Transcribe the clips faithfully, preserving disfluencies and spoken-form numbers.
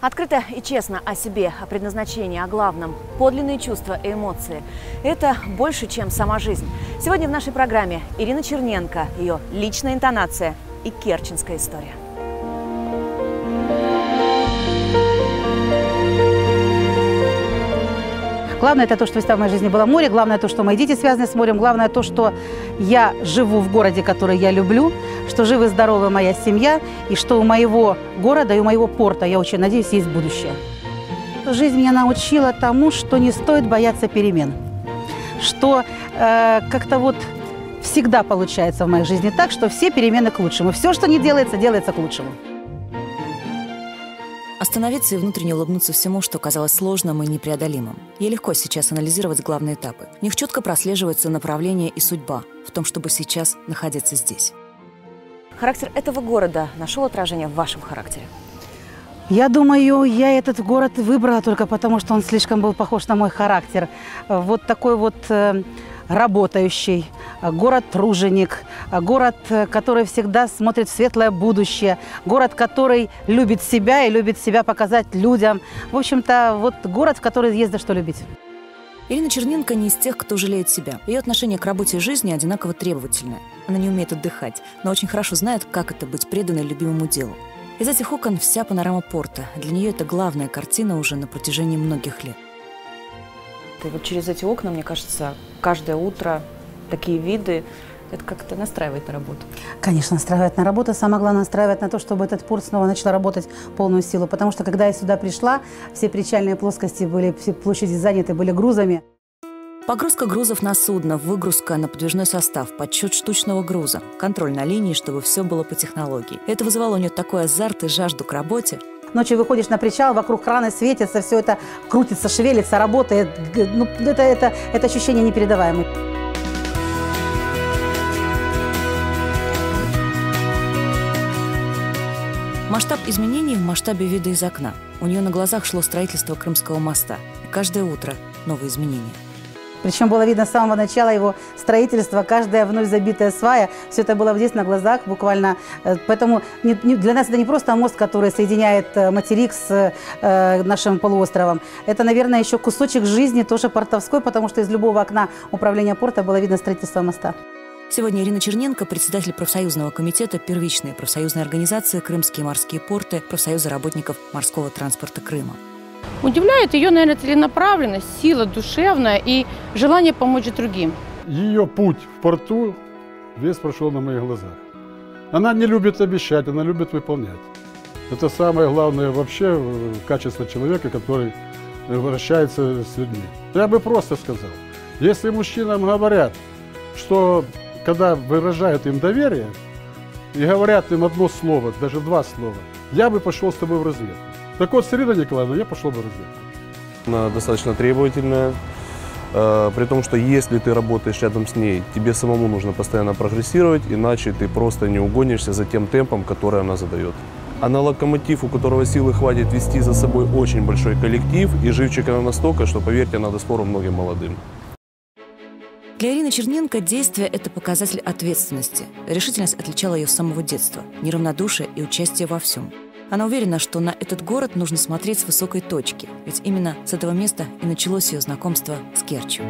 Открыто и честно о себе, о предназначении, о главном. Подлинные чувства и эмоции. Это больше, чем сама жизнь. Сегодня в нашей программе Ирина Черненко, ее личная интонация и керченская история. Главное это то, что всегда в моей жизни было море, главное то, что мои дети связаны с морем, главное то, что я живу в городе, который я люблю, что жива и здорова моя семья, и что у моего города и у моего порта, я очень надеюсь, есть будущее. Жизнь меня научила тому, что не стоит бояться перемен, что э, как-то вот всегда получается в моей жизни так, что все перемены к лучшему, все, что не делается, делается к лучшему. Остановиться и внутренне улыбнуться всему, что казалось сложным и непреодолимым. Ей легко сейчас анализировать главные этапы. В них четко прослеживается направление и судьба в том, чтобы сейчас находиться здесь. Характер этого города нашел отражение в вашем характере? Я думаю, я этот город выбрала только потому, что он слишком был похож на мой характер. Вот такой вот э, работающий, город-труженик, город, который всегда смотрит в светлое будущее, город, который любит себя и любит себя показать людям. В общем-то, вот город, в который есть за что любить. Ирина Черненко не из тех, кто жалеет себя. Ее отношение к работе и жизни одинаково требовательное. Она не умеет отдыхать, но очень хорошо знает, как это быть преданной любимому делу. Из этих окон вся панорама порта. Для нее это главная картина уже на протяжении многих лет. И вот через эти окна, мне кажется, каждое утро такие виды, это как-то настраивает на работу. Конечно, настраивает на работу. Самое главное, настраивает на то, чтобы этот порт снова начал работать в полную силу. Потому что, когда я сюда пришла, все причальные плоскости были, все площади заняты были грузами. Погрузка грузов на судно, выгрузка на подвижной состав, подсчет штучного груза, контроль на линии, чтобы все было по технологии. Это вызывало у нее такой азарт и жажду к работе. Ночью выходишь на причал, вокруг краны светятся, все это крутится, шевелится, работает. Ну, это, это, это ощущение непередаваемое. Масштаб изменений в масштабе вида из окна. У нее на глазах шло строительство Крымского моста. И каждое утро новые изменения. Причем было видно с самого начала его строительства, каждая вновь забитая свая, все это было здесь на глазах буквально. Поэтому не, не, для нас это не просто мост, который соединяет материк с э, нашим полуостровом. Это, наверное, еще кусочек жизни, тоже портовской, потому что из любого окна управления порта было видно строительство моста. Сегодня Ирина Черненко, председатель профсоюзного комитета первичной профсоюзной организации «Крымские морские порты» профсоюза работников морского транспорта Крыма. Удивляет ее, наверное, целенаправленность, сила душевная и желание помочь другим. Ее путь в порту весь прошел на моих глазах. Она не любит обещать, она любит выполнять. Это самое главное вообще качество человека, который вращается с людьми. Я бы просто сказал, если мужчинам говорят, что когда выражают им доверие и говорят им одно слово, даже два слова, я бы пошел с тобой в разведку. Так вот, с Ириной Николаевной я пошел бы в разведку. Она достаточно требовательная, э, при том, что если ты работаешь рядом с ней, тебе самому нужно постоянно прогрессировать, иначе ты просто не угонишься за тем темпом, который она задает. Она локомотив, у которого силы хватит вести за собой очень большой коллектив, и живчик она настолько, что, поверьте, она даст фору многим молодым. Для Ирины Черненко действие – это показатель ответственности. Решительность отличала ее с самого детства, неравнодушие и участие во всем. Она уверена, что на этот город нужно смотреть с высокой точки, ведь именно с этого места и началось ее знакомство с Керчью.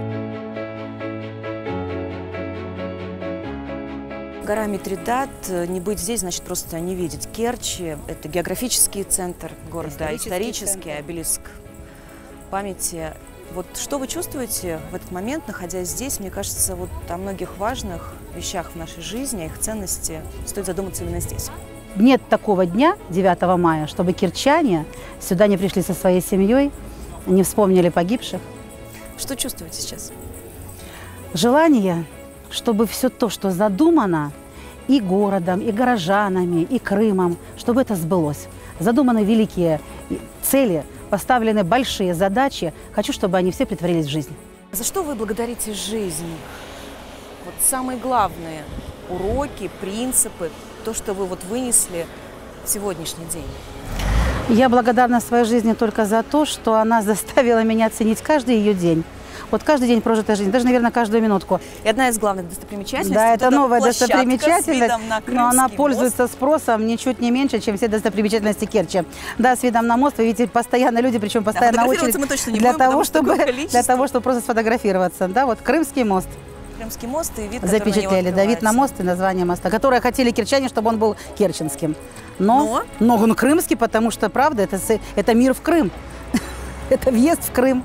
Гора Митридат. Не быть здесь, значит, просто не видеть Керчь. Это географический центр города, исторический, исторический обелиск памяти. Вот что вы чувствуете в этот момент, находясь здесь? Мне кажется, вот о многих важных вещах в нашей жизни, о их ценности стоит задуматься именно здесь. Нет такого дня, девятого мая, чтобы кирчане сюда не пришли со своей семьей, не вспомнили погибших. Что чувствуете сейчас? Желание, чтобы все то, что задумано и городом, и горожанами, и Крымом, чтобы это сбылось. Задуманы великие цели, поставлены большие задачи. Хочу, чтобы они все претворились в жизнь. За что вы благодарите жизнь? Вот самые главные уроки, принципы, то, что вы вот вынесли в сегодняшний день. Я благодарна своей жизни только за то, что она заставила меня ценить каждый ее день. Вот каждый день прожитой жизни, даже, наверное, каждую минутку. И одна из главных достопримечательностей. Да, вот это новая площадка достопримечательность, с видом на но она Крымский пользуется мост. спросом ничуть не меньше, чем все достопримечательности Керчи. Да, с видом на мост, вы видите, постоянно люди, причем постоянно Да, очередь мы точно не для, будем, того, потому что чтобы, такое для количество. того, чтобы просто сфотографироваться. Да, вот Крымский мост. Крымский мост и вид, который на него Запечатлели, да, вид на открывается. мост и название моста, которое хотели керчане, чтобы он был керченским. Но, но он крымский, потому что, правда, это, с- это мир в Крым. Это въезд в Крым.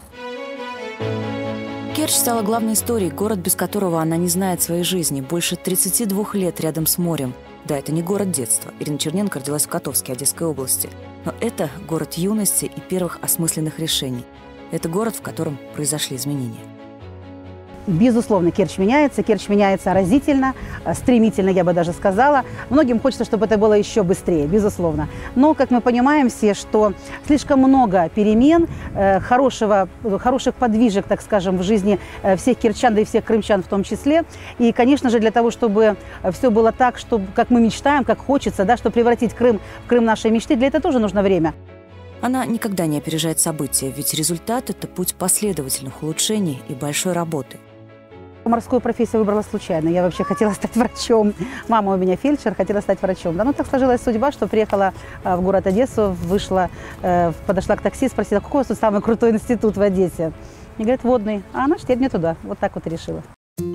Керчь стала главной историей, город, без которого она не знает своей жизни. Больше тридцати двух лет рядом с морем. Да, это не город детства. Ирина Черненко родилась в Котовске, Одесской области. Но это город юности и первых осмысленных решений. Это город, в котором произошли изменения. Безусловно, Керчь меняется. Керчь меняется разительно, э, стремительно, я бы даже сказала. Многим хочется, чтобы это было еще быстрее, безусловно. Но, как мы понимаем все, что слишком много перемен, э, хорошего, хороших подвижек, так скажем, в жизни э, всех керчан, да и всех крымчан в том числе. И, конечно же, для того, чтобы все было так, чтобы, как мы мечтаем, как хочется, да, чтобы превратить Крым в Крым нашей мечты, для этого тоже нужно время. Она никогда не опережает события, ведь результат – это путь последовательных улучшений и большой работы. Морскую профессию выбрала случайно. Я вообще хотела стать врачом. Мама у меня фельдшер, хотела стать врачом. Да, ну так сложилась судьба, что приехала э, в город Одессу, вышла, э, подошла к такси, спросила, какой у вас самый крутой институт в Одессе. Мне говорят, водный. А она, что я мне туда. Вот так вот и решила.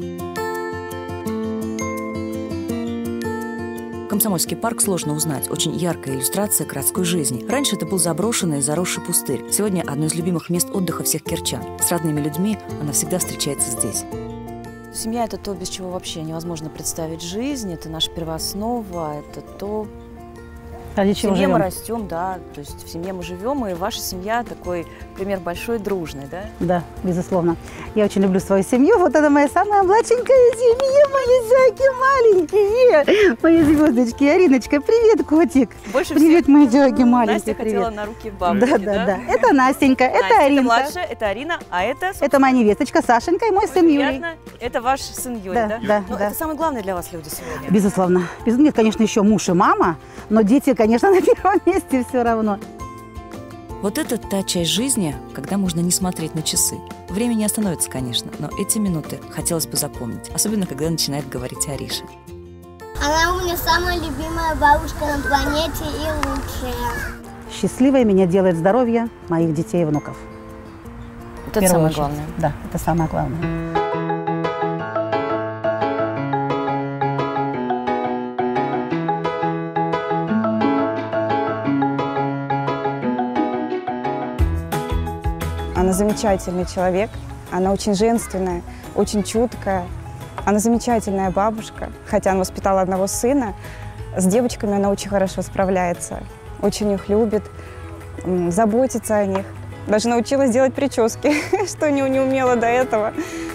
Комсомольский парк сложно узнать. Очень яркая иллюстрация городской жизни. Раньше это был заброшенный и заросший пустырь. Сегодня одно из любимых мест отдыха всех керчан. С родными людьми она всегда встречается здесь. Семья – это то, без чего вообще невозможно представить жизнь. Это наша первооснова, это то, Ради в чего семье мы живем? растем, да. То есть в семье мы живем, и ваша семья такой пример большой, дружный, да? Да, безусловно. Я очень люблю свою семью. Вот это моя самая младшенькая семья, мои зяки маленькие. Мои звездочки. Ариночка, привет, котик. Больше Привет, всех мои зяки маленькие. Настя хотела Привет. на руки бабушки, Да, да? да, да. Это Настенька, это Настя, Аринка. Это младшая, это Арина, а это, Это моя невесточка Сашенька и мой сын Юрий. приятно, это ваш сын Юрий, Да, да? да, Но да. это самые главные для вас люди сегодня. Безусловно. Без- Нет, конечно, еще муж и мама, но дети, конечно, на первом месте все равно. Вот это та часть жизни, когда можно не смотреть на часы. Время не остановится, конечно, но эти минуты хотелось бы запомнить. Особенно, когда начинает говорить Ариша. Она у меня самая любимая бабушка на планете и лучшая. Счастливой меня делает здоровье моих детей и внуков. Вот В это первую самое очередь. главное. Да, это самое главное. Она замечательный человек, она очень женственная, очень чуткая. Она замечательная бабушка, хотя она воспитала одного сына. С девочками она очень хорошо справляется, очень их любит, м, заботится о них. Даже научилась делать прически, что не, не умела до этого.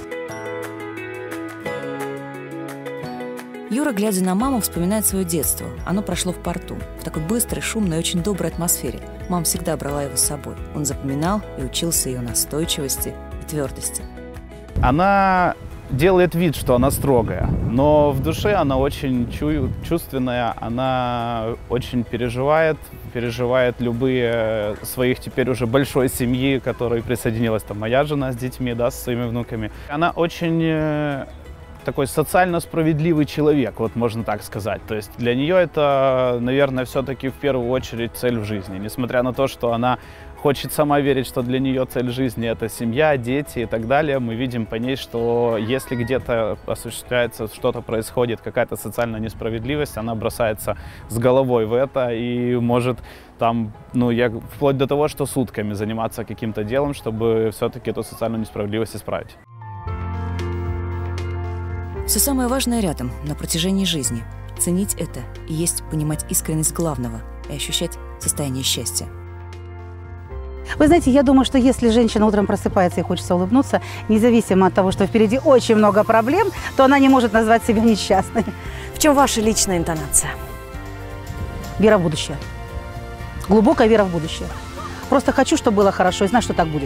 Юра, глядя на маму, вспоминает свое детство. Оно прошло в порту, в такой быстрой, шумной, очень доброй атмосфере. Мама всегда брала его с собой. Он запоминал и учился ее настойчивости и твердости. Она делает вид, что она строгая, но в душе она очень чу- чувственная, она очень переживает, переживает любые своих теперь уже большой семьи, к которой присоединилась там моя жена с детьми, да, со своими внуками. Она очень э, такой социально справедливый человек, вот можно так сказать. То есть для нее это, наверное, все-таки в первую очередь цель в жизни. Несмотря на то, что она хочет сама верить, что для нее цель жизни – это семья, дети и так далее, мы видим по ней, что если где-то осуществляется, что-то происходит, какая-то социальная несправедливость, она бросается с головой в это и может там, ну, я, вплоть до того, что сутками заниматься каким-то делом, чтобы все-таки эту социальную несправедливость исправить. Все самое важное рядом, на протяжении жизни. Ценить это и есть понимать искренность главного и ощущать состояние счастья. Вы знаете, я думаю, что если женщина утром просыпается и хочется улыбнуться, независимо от того, что впереди очень много проблем, то она не может назвать себя несчастной. В чем ваша личная интонация? Вера в будущее. Глубокая вера в будущее. Просто хочу, чтобы было хорошо, и знаю, что так будет.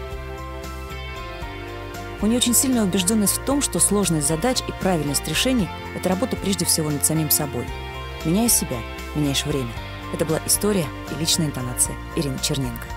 У нее очень сильная убежденность в том, что сложность задач и правильность решений – это работа прежде всего над самим собой. Меняй себя, меняешь время. Это была история и личная интонация Ирины Черненко.